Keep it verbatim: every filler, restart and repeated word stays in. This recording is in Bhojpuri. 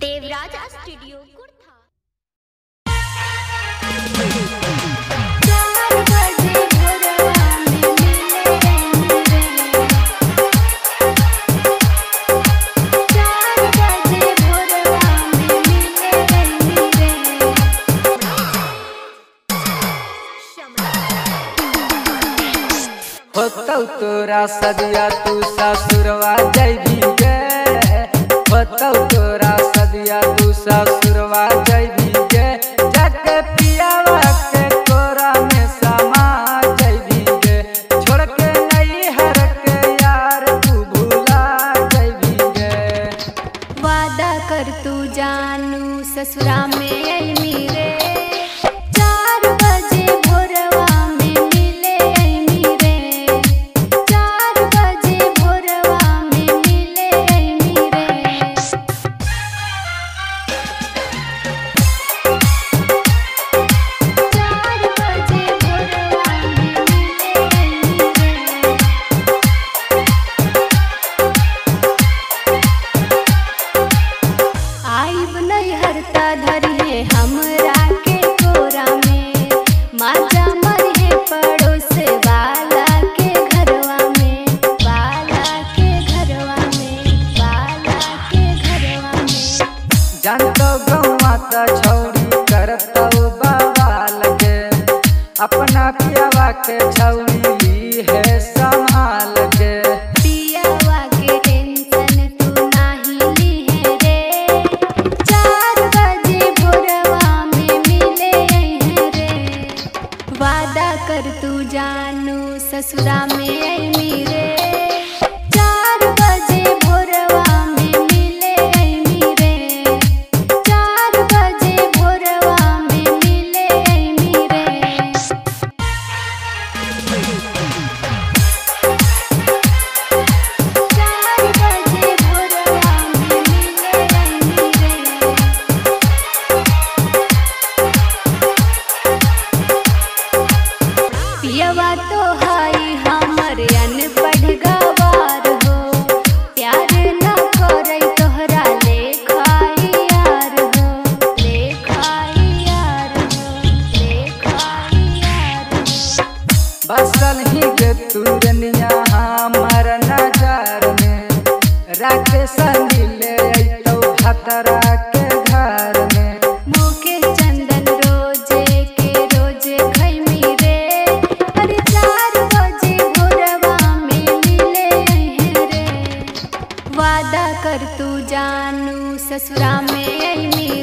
देवराज स्टूडियो कुर्था। होतौ तोरा सदिया तू ससुरवा जैभी गे, होतौ तोरा सदिया तू ससुरवा जैभी गे, जाके पियावा के कोरा में समा जैभी गे, छोड़ के नैहर के यार तू भूला जैभी गे। वादा कर तू जानू ससुरा में अइमी रे, जानतो गौवा त छौरी करतौ बवाल गे, अपना पियावा के छौरी ली है संभाल गे। पियावा के टेंशन तू नाही ली है रे, चार बजे भोरवा में मिले हैं रे। वादा कर तू जानू ससुरा में अइमी रे, चार बजे भोरवा में मिले अइमी रे, चार बजे भोरवा में मिले अइमी रे। चार बजे भोरवा में मिले अइमी रे। पियवा तो हाई हमर अनपढ़ गवार हो, प्यार न करे तोहरा लेखाई यार हो, लेखाई यार हो, लेखाई यार हो। बसल ही गे तुरनिया हमर नजर में, राखे संदिले अइतौ भतरा के घर में। मुके चंदन रोजे के रोजे खैमी रे, अरे चार बजे भोरवा में मिले हैं रे। वादा कर तू जानू ससुरा में अइमी